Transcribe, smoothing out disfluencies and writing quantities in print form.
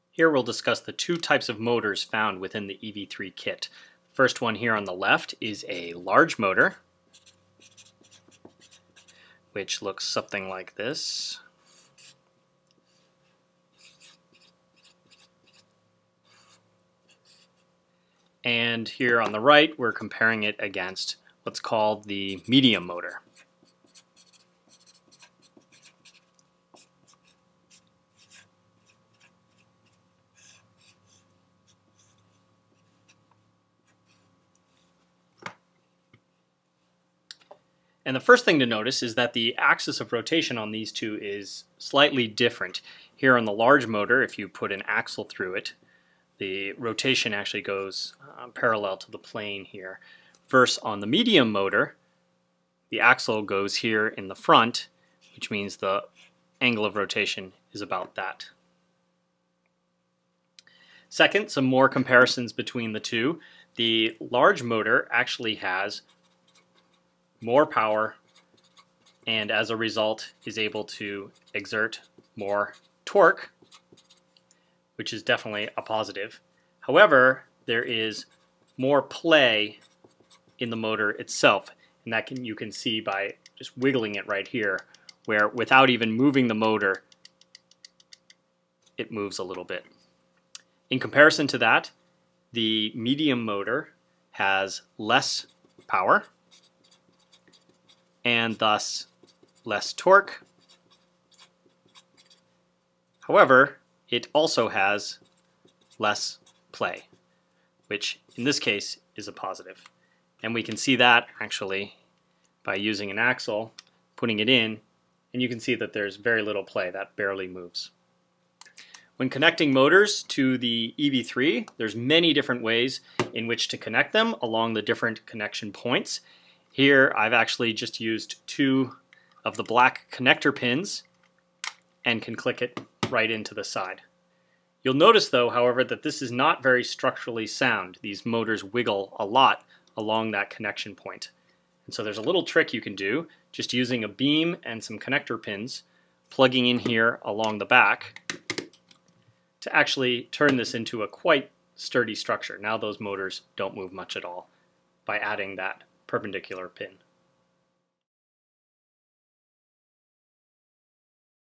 Here we'll discuss the two types of motors found within the EV3 kit. The first one here on the left is a large motor, which looks something like this. And here on the right, we're comparing it against what's called the medium motor. And the first thing to notice is that the axis of rotation on these two is slightly different. Here on the large motor, if you put an axle through it, the rotation actually goes parallel to the plane here. Versus on the medium motor, the axle goes here in the front, which means the angle of rotation is about that. Second, some more comparisons between the two. The large motor actually has more power and as a result is able to exert more torque, which is definitely a positive. However, there is more play in the motor itself, and that you can see by just wiggling it right here, where without even moving the motor, it moves a little bit. In comparison to that, the medium motor has less power and thus less torque. However, it also has less play, which in this case is a positive. And we can see that actually by using an axle, putting it in, and you can see that there's very little play, that barely moves. When connecting motors to the EV3, there's many different ways in which to connect them along the different connection points. Here I've actually just used two of the black connector pins and can click it right into the side. You'll notice though, however, that this is not very structurally sound. These motors wiggle a lot along that connection point. And so there's a little trick you can do, just using a beam and some connector pins, plugging in here along the back to actually turn this into a quite sturdy structure. Now those motors don't move much at all by adding that perpendicular pin.